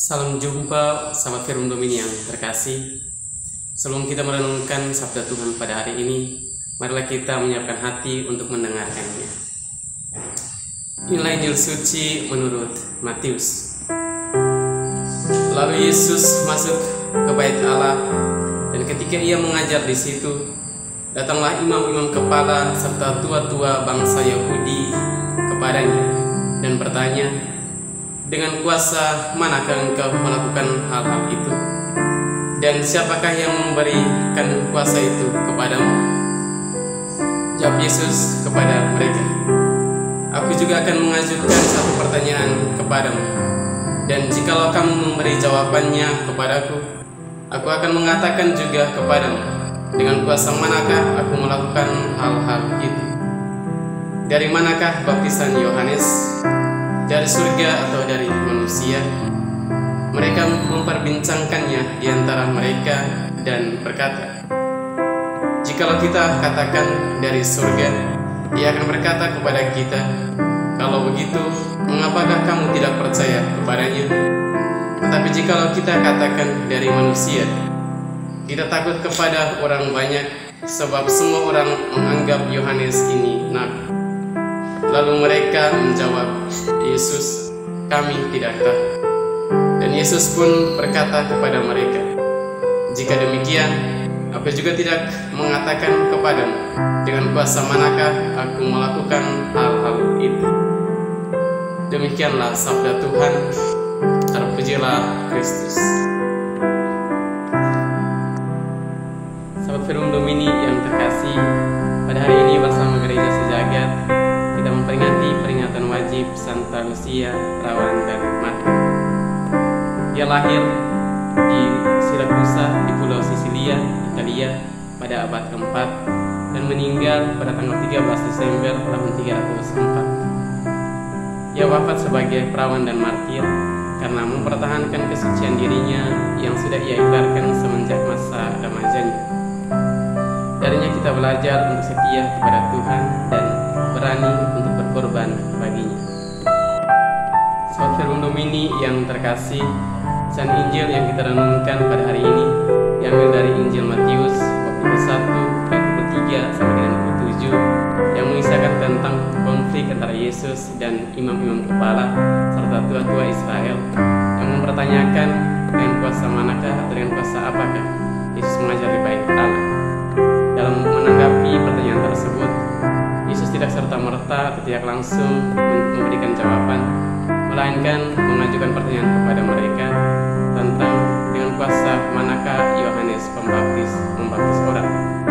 Salam jumpa, sahabat Firman Domini yang terkasih. Sebelum kita merenungkan sabda Tuhan pada hari ini, marilah kita menyiapkan hati untuk mendengarkannya. Inilah Injil suci menurut Matius. Lalu Yesus masuk ke bait Allah, dan ketika ia mengajar di situ, datanglah imam-imam kepala serta tua-tua bangsa Yahudi kepadanya dan bertanya, "Dengan kuasa manakah engkau melakukan hal-hal itu? Dan siapakah yang memberikan kuasa itu kepadamu?" Jawab Yesus kepada mereka, "Aku juga akan mengajukan satu pertanyaan kepadamu, dan jikalau kamu memberi jawabannya kepadaku, aku akan mengatakan juga kepadamu, dengan kuasa manakah aku melakukan hal-hal itu. Dari manakah baptisan Yohanes? Dari surga atau dari manusia?" Mereka memperbincangkannya di antara mereka dan berkata, "Jikalau kita katakan dari surga, ia akan berkata kepada kita, 'Kalau begitu, mengapakah kamu tidak percaya kepadanya?' Tetapi jikalau kita katakan dari manusia, kita takut kepada orang banyak, sebab semua orang menganggap Yohanes ini nabi." Lalu mereka menjawab Yesus, "Kami tidak tahu." Dan Yesus pun berkata kepada mereka, "Jika demikian, aku juga tidak mengatakan kepadamu, dengan kuasa manakah aku melakukan hal-hal itu." Demikianlah sabda Tuhan. Terpujilah Kristus. Sahabat Firman Domini yang terkasih, pada hari ini bersama Gereja Sejagat kita memperingati peringatan wajib Santa Lucia, perawan dan martir. Dia lahir di Sirakusa di Pulau Sisilia, Italia pada abad keempat dan meninggal pada tanggal 13 Desember tahun 304. Ia wafat sebagai perawan dan martir karena mempertahankan kesucian dirinya yang sudah ia ikrarkan semenjak masa remajanya. Darinya kita belajar untuk setia kepada Tuhan dan berani untuk berkorban baginya. Sahabat Firman Domini yang terkasih, bacaan Injil yang kita renungkan pada hari ini diambil dari Injil Matius 21 ayat 23 sampai dengan 27 yang mengisahkan tentang konflik antara Yesus dan imam-imam kepala serta tua-tua Israel yang mempertanyakan dengan kuasa manakah atau dengan kuasa apakah Yesus mengajar di bait Allah. Dalam menanggapi pertanyaan tersebut, Yesus tidak serta-merta atau tidak langsung memberikan jawaban, melainkan mengajukan pertanyaan kepada mereka tentang dengan kuasa manakah Yohanes Pembaptis membaptis orang.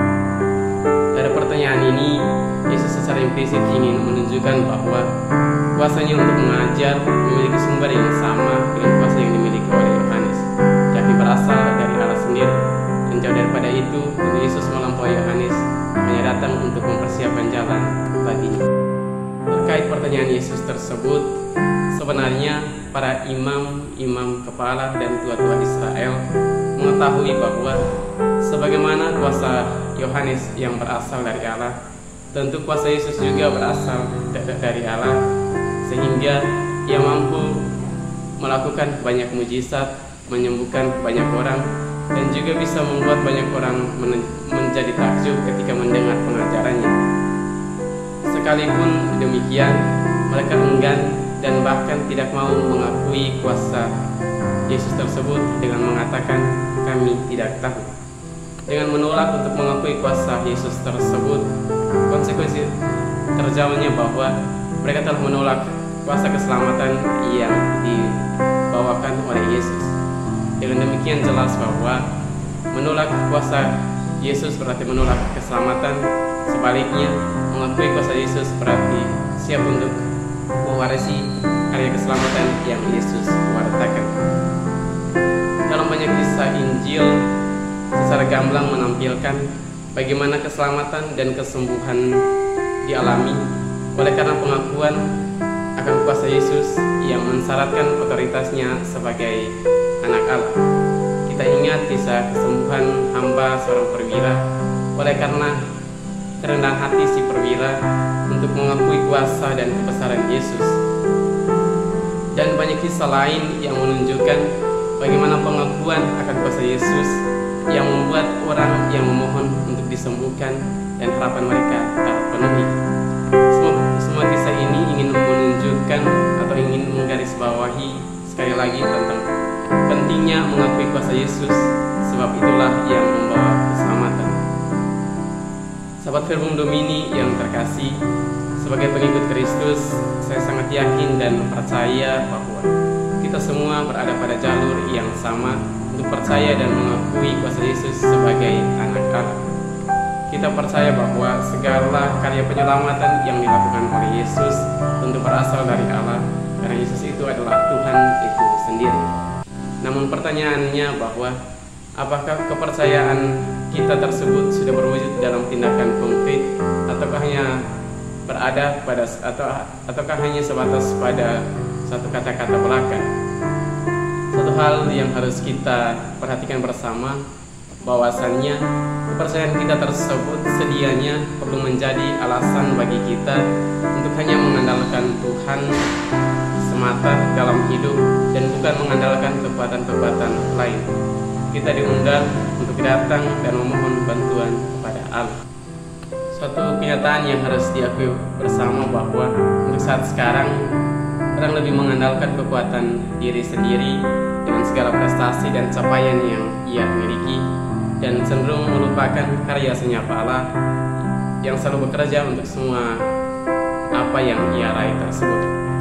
Dari pertanyaan ini, Yesus secara implisit ingin menunjukkan bahwa kuasanya untuk mengajar memiliki sumber yang sama dengan kuasa yang dimiliki oleh Yohanes, yakni berasal dari Allah sendiri. Dan jauh daripada itu, Yesus melampaui Yohanes, hanya datang untuk mempersiapkan jalan baginya. Terkait pertanyaan Yesus tersebut, sebenarnya para imam kepala dan tua-tua Israel mengetahui bahwa sebagaimana kuasa Yohanes yang berasal dari Allah, tentu kuasa Yesus juga berasal dari Allah, sehingga ia mampu melakukan banyak mujizat, menyembuhkan banyak orang, dan juga bisa membuat banyak orang menjadi takjub ketika mendengar pengajarannya. Sekalipun demikian, mereka enggan dan bahkan tidak mau mengakui kuasa Yesus tersebut dengan mengatakan, "Kami tidak tahu." Dengan menolak untuk mengakui kuasa Yesus tersebut, konsekuensi terjawabnya bahwa mereka telah menolak kuasa keselamatan yang dibawakan oleh Yesus. Dengan demikian jelas bahwa menolak kuasa Yesus berarti menolak keselamatan. Sebaliknya, mengakui kuasa Yesus berarti siap untuk mewarisi karya keselamatan yang Yesus wartakan. Dalam banyak kisah Injil, secara gamblang menampilkan bagaimana keselamatan dan kesembuhan dialami oleh karena pengakuan akan kuasa Yesus yang mensyaratkan otoritasnya sebagai anak Allah. Kita ingat kisah kesembuhan hamba seorang perwira oleh karena kerendahan hati si perwira untuk mengakui kuasa dan kebesaran Yesus. Dan banyak kisah lain yang menunjukkan bagaimana pengakuan akan kuasa Yesus yang membuat orang yang memohon untuk disembuhkan dan harapan mereka terpenuhi. Semua kisah ini ingin menunjukkan atau ingin menggarisbawahi sekali lagi tentang pentingnya mengakui kuasa Yesus, sebab itulah yang membawa keselamatan. Sahabat Verbum Domini yang terkasih, sebagai pengikut Kristus, saya sangat yakin dan percaya bahwa kita semua berada pada jalur yang sama untuk percaya dan mengakui kuasa Yesus sebagai anak Allah. Kita percaya bahwa segala karya penyelamatan yang dilakukan oleh Yesus tentu berasal dari Allah, karena Yesus itu adalah Tuhan itu sendiri. Namun pertanyaannya bahwa apakah kepercayaan kita tersebut sudah berwujud dalam tindakan konkret, ataukah hanya berada pada ataukah hanya sebatas pada satu kata-kata belaka? Satu hal yang harus kita perhatikan bersama, bahwasannya kepercayaan kita tersebut sedianya perlu menjadi alasan bagi kita untuk hanya mengandalkan Tuhan semata dalam hidup dan bukan mengandalkan kekuatan-kekuatan lain. Kita diundang untuk datang dan memohon bantuan kepada Allah. Suatu kenyataan yang harus diakui bersama bahwa untuk saat sekarang orang lebih mengandalkan kekuatan diri sendiri dengan segala prestasi dan capaian yang ia miliki, dan cenderung melupakan karya senyap Allah yang selalu bekerja untuk semua apa yang ia raih tersebut.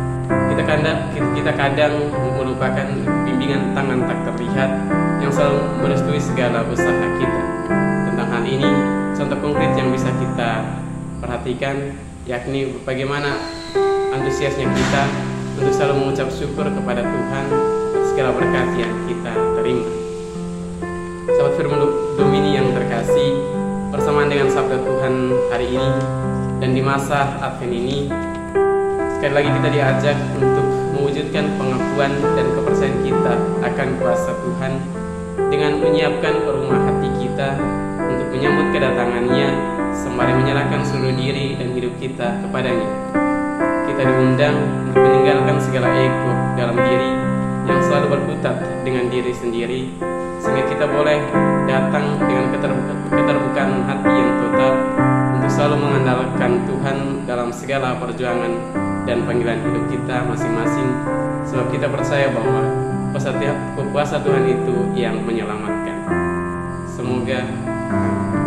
Kita kadang melupakan bimbingan tangan tak terlihat yang selalu merestui segala usaha kita. Tentang hal ini, contoh konkret yang bisa kita perhatikan yakni bagaimana antusiasnya kita untuk selalu mengucap syukur kepada Tuhan atas segala berkat yang kita terima. Sahabat Verbum Domini yang terkasih, bersamaan dengan sabda Tuhan hari ini dan di masa Advent ini, sekali lagi kita diajak untuk mewujudkan pengakuan dan kepercayaan kita akan kuasa Tuhan dengan menyiapkan rumah hati kita untuk menyambut kedatangannya sembari menyerahkan seluruh diri dan hidup kita kepadanya. Kita diundang untuk meninggalkan segala ego dalam diri yang selalu berkutat dengan diri sendiri, sehingga kita boleh datang dengan keterbukaan hati yang total untuk selalu mengandalkan Tuhan dalam segala perjuangan dan panggilan hidup kita masing-masing, sebab kita percaya bahwa kuasa Tuhan itu yang menyelamatkan. Semoga